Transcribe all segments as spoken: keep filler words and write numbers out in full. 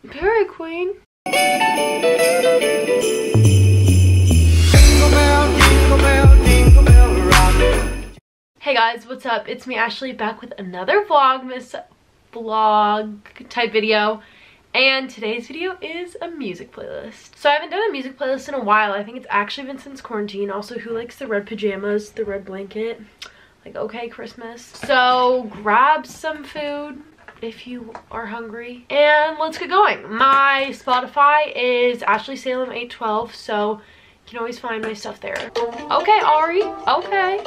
Very queen. Hey guys, what's up? It's me, Ashley, back with another Vlogmas vlog type video. And today's video is a music playlist. So I haven't done a music playlist in a while. I think it's actually been since quarantine. Also, who likes the red pajamas, the red blanket? Like, okay, Christmas. So grab some food if you are hungry, and let's get going. My Spotify is Ashley Salem eight twelve, so you can always find my stuff there. Okay, Ari. Okay.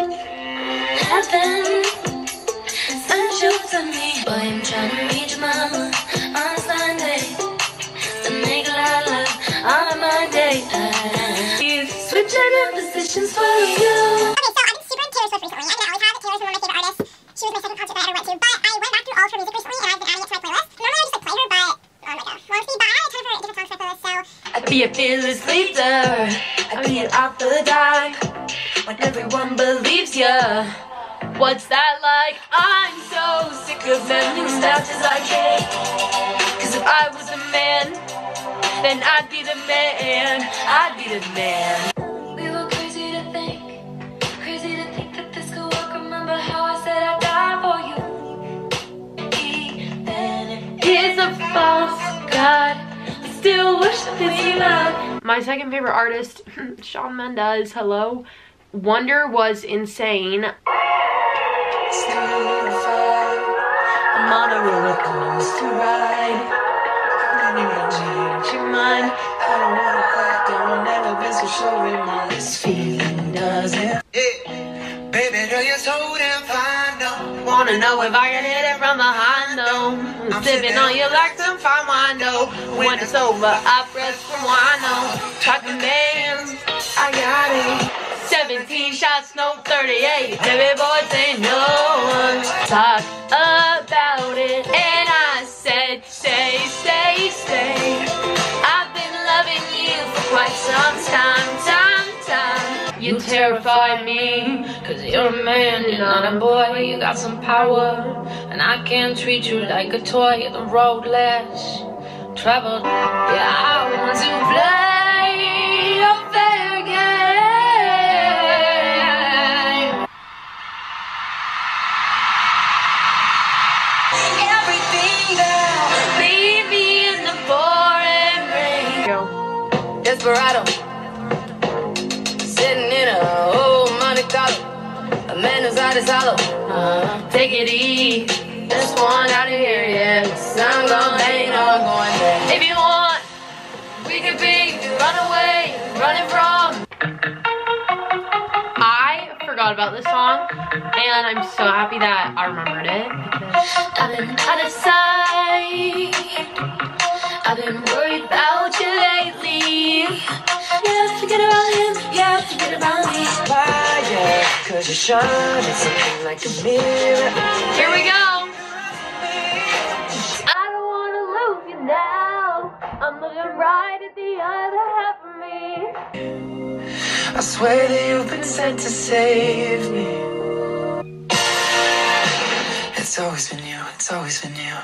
Heaven sent you to me. Boy, I'm trying to reach mama on Sunday to make la la on my day. He's switching up positions for you. She was my second concert that I ever went to, but I went back through all of her music recently and I've been adding it to my playlist. Normally I just like play her, but oh my gosh, long speed, but I added a ton of her different songs to my playlist, so I could be a fearless leader, I be an off the die, when everyone believes ya. What's that like? I'm so sick of mending snatches I get. Cause if I was a man, then I'd be the man, I'd be the man. We were crazy to think, crazy to think that this could work. Remember how I said I'd die for you? Even it's a false god, I still worship his love. My second favorite artist, Shawn Mendes, hello. Wonder was insane. I'm on a roller coaster ride. I don't want to change your mind. I don't want to crack down. Never been so sure in my this feeling does it. Yeah. Baby girl, you're so damn fine, though. Wanna know if I can hit it from behind, though. I'm sipping on you like some fine wine, though. When it's over, I press for wine, though. Talking bands, I got it. seventeen shots, no thirty-eight. Baby boy, say no one talk about it. And I said, stay, stay, stay. I've been loving you for quite some time, time, time. You terrify me, cause you're a man, you're not a boy. You got some power, and I can't treat you like a toy. The road less traveled. Yeah, I want to play a fair game. Desperado, sitting in a old Monte Carlo. A man who's out his hollow. Uh, take it easy, this one out of here, yeah. I'm gonna bang on going there. If you want, we could be runaway, running from. I forgot about this song, and I'm so happy that I remembered it because I've been out of sight. I've been worried about you lately. Yeah, forget about him. Yeah, forget about me. Fire, cause you're shining something like a mirror. Here we go. I don't wanna lose you now. I'm looking right at the other half of me. I swear that you've been sent to save me. It's always been you. It's always been you.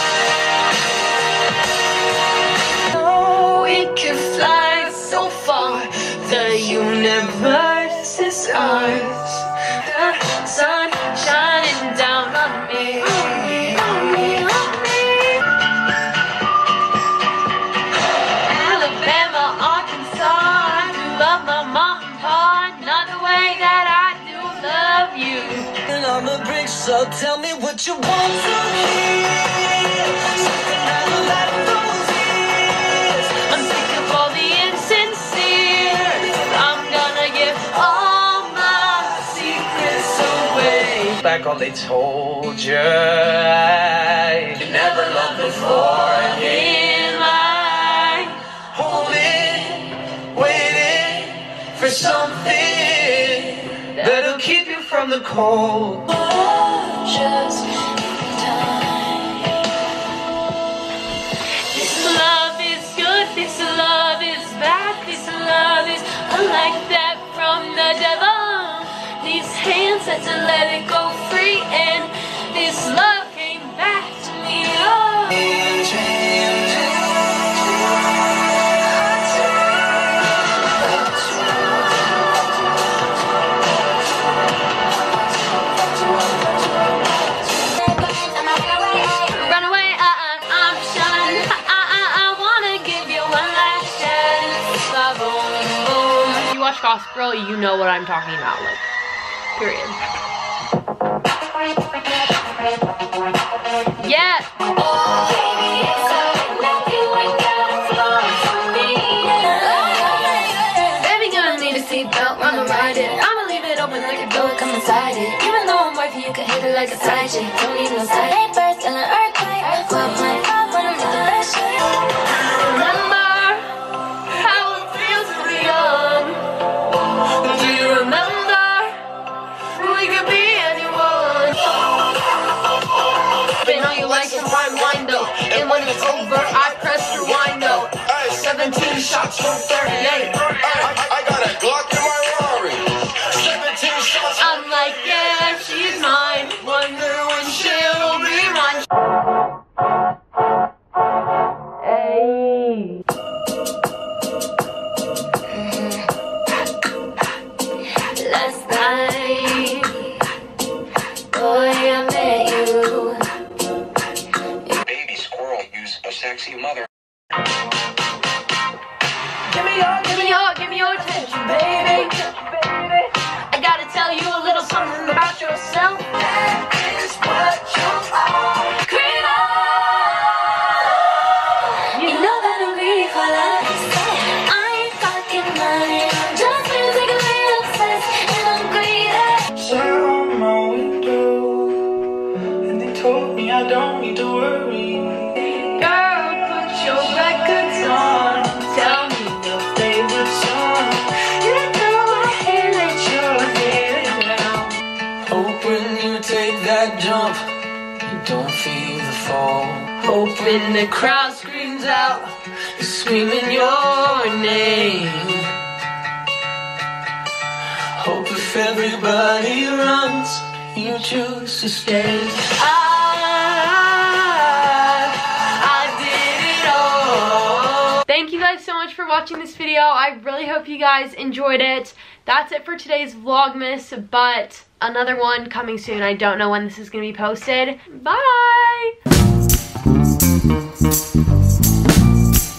We can fly so far. The universe is ours. The sun shining down on me. On me, on me, on me. Alabama, Arkansas. I do love my mom and pa. Not the way that I do love you. And on the bridge, so tell me what you want to hear. Something I like those years. I'm sick of all the insincere. I'm gonna give all my secrets away. Like all they told you, you never loved before. In my holding, waiting for something that'll keep you from the cold. Just time. This love is good, this love is bad, this love is unlike that from the devil. These hands had to let it go free, and this love came back to me. Oh. house girl, you know what I'm talking about, like, period. Yeah. Baby, gonna need a seatbelt, I'ma ride it. I'ma leave it open like a door, come inside it. Even though I'm wifey, you can hit it like a side chick. Don't need no side. Hey, first and an earthquake. Well, my pop when I'm in the best shape. Remember how it feels to be young? Do you remember we could be anyone? They know you like some wine window, and when it's over, I press rewind though. seventeen shots from thirty-eight. I, I got a Glock in my Rari. seventeen shots. I'm like, yeah, she's mine. Wonder when she'll be mine. Hey. Last night, boy, I met you. Baby squirrel use a sexy mother. Give me your, give me your, give me your attention, baby. I gotta tell you a little something about yourself. That is what you are. Creator. You know that I'm greedy for love. I ain't fucking money. I'm just physically obsessed, and I'm greedy. Sat on my window, and they told me I don't need to worry. Girl, put your records on. Tell me your favorite song. You know I can't let your head down. Hope when you take that jump, you don't feel the fall. Hope when the crowd screams out, You're screaming your name. Hope if everybody runs, you choose to stay. I, I did it all. Thank you guys so much for watching this video. I really hope you guys enjoyed it. That's it for today's Vlogmas, but another one coming soon. I don't know when this is going to be posted. Bye!